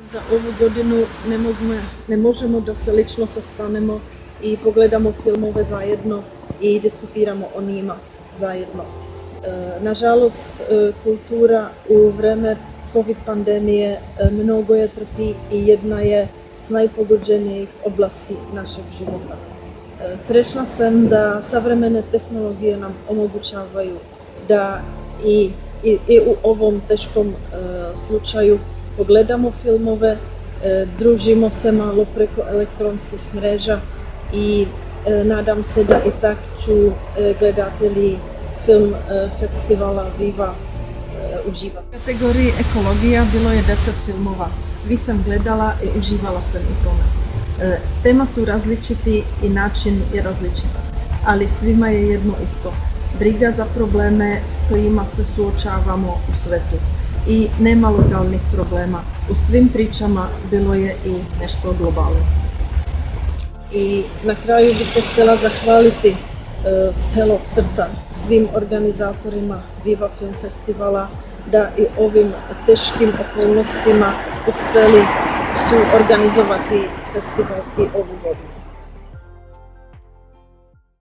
Za ovu godinu ne možemo da se lično sastanemo i pogledamo filmove zajedno i diskutiramo o njima zajedno. Nažalost, kultura u vreme COVID pandemije mnogo je trpi i jedna je s najpogođenijih oblasti našeg života. Srećna sam da savremene tehnologije nam omogućavaju da i u ovom teškom slučaju pogledamo filmove, družimo se malo preko elektronskih mreža i nadam se da i tak ću gledatelji film festivala Viva uživati. U kategoriji ekologija bilo je 10 filmova. Svi sam gledala i uživala sam u tome. Tema su različiti i način je različit, ali svima je jedno isto. Briga za probleme s kojima se suočavamo u svetu. I nema lokalnih problema. U svim pričama bilo je i nešto globalno. I na kraju bi se htjela zahvaliti s celog srca svim organizatorima Viva Film Festivala da i ovim teškim okolnostima uspjeli su organizovati festival i ovu godinu.